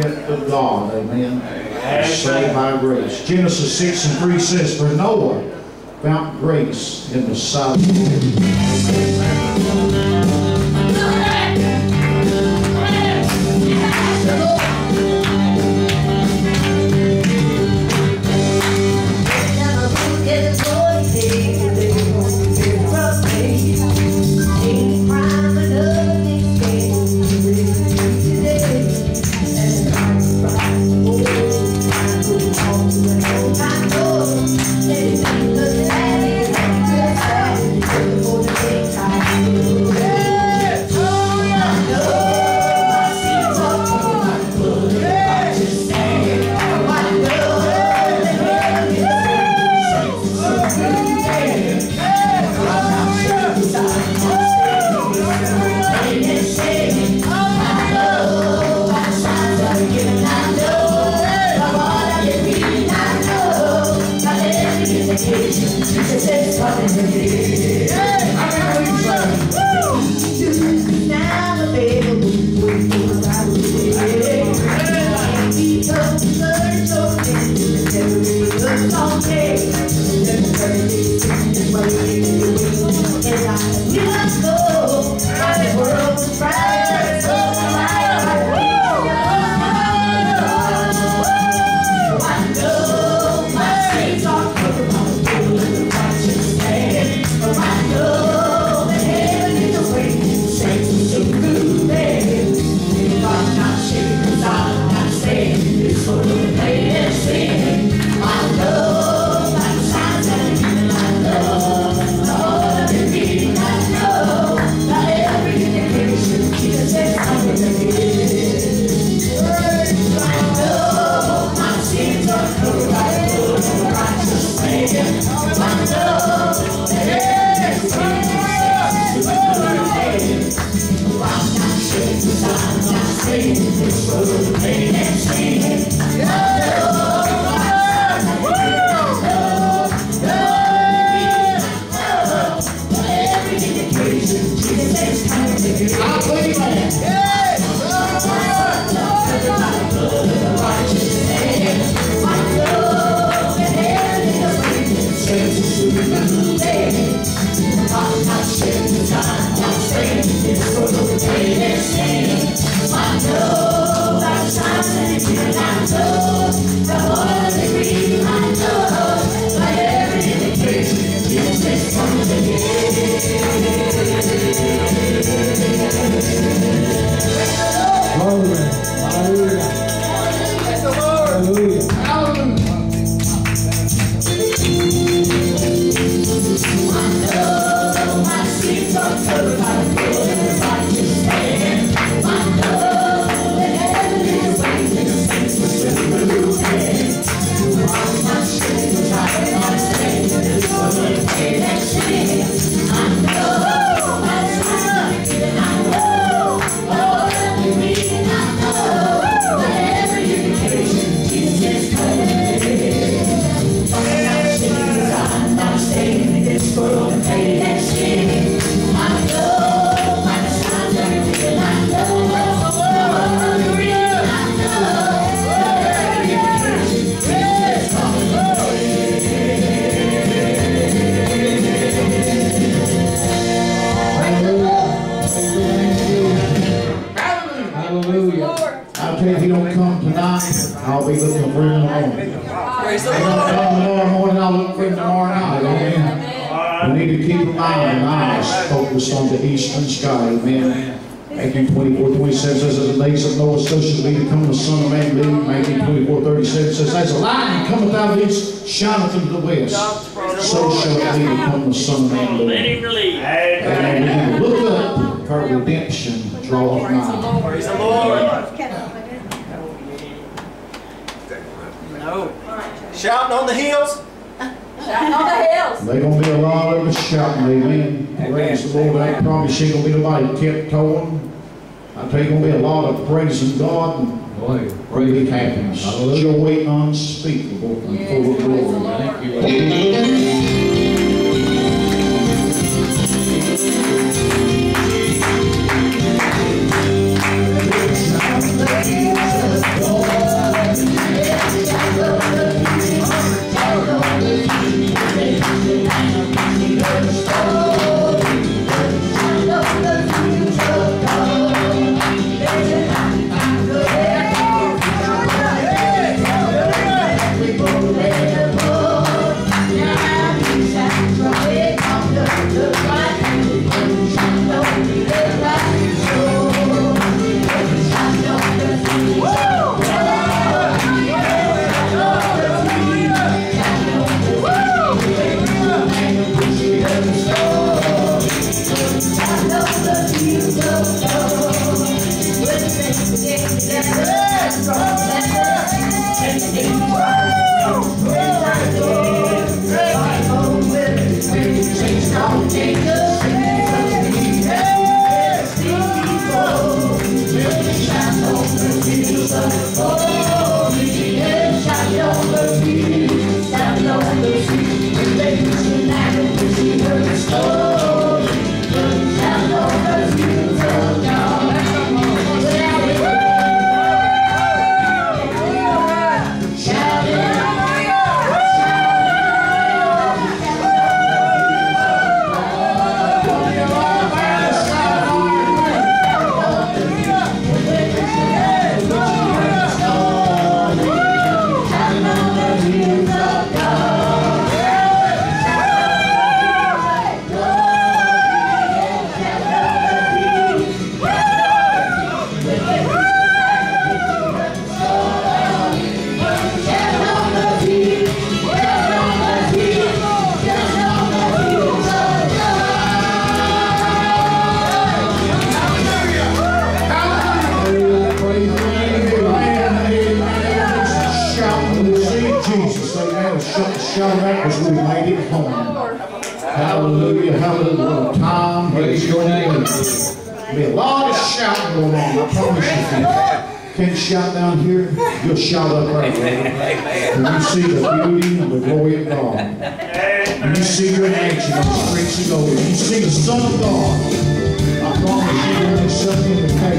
yet to God. Amen. Saved by grace. Genesis 6:3 says, for Noah found grace in the sight of the Shoutin to the west, so shall it be upon the Son of Man. And we look up, for redemption draweth nigh. Praise the Lord. Shouting on the hills. Shouting on the hills. There's going to be a lot of us shouting, amen. Praise the Lord. I promise you ain't going to be nobody tiptoeing. I tell you, going to be a lot of praising God and great happiness, joy unspeakable and full of glory. Thank you. Shout out as we made it home. Hallelujah, hallelujah. What a time. Praise your name. There'll be a lot of shouting going on, I promise you. Can't shout down here, you'll shout up right there. When you see the beauty and the glory of God. When you see your mansion on the streets of gold. When you see the Son of God, I promise you there is something that